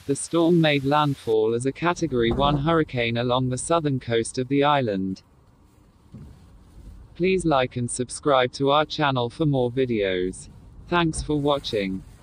The storm made landfall as a Category 1 hurricane along the southern coast of the island. Please like and subscribe to our channel for more videos. Thanks for watching.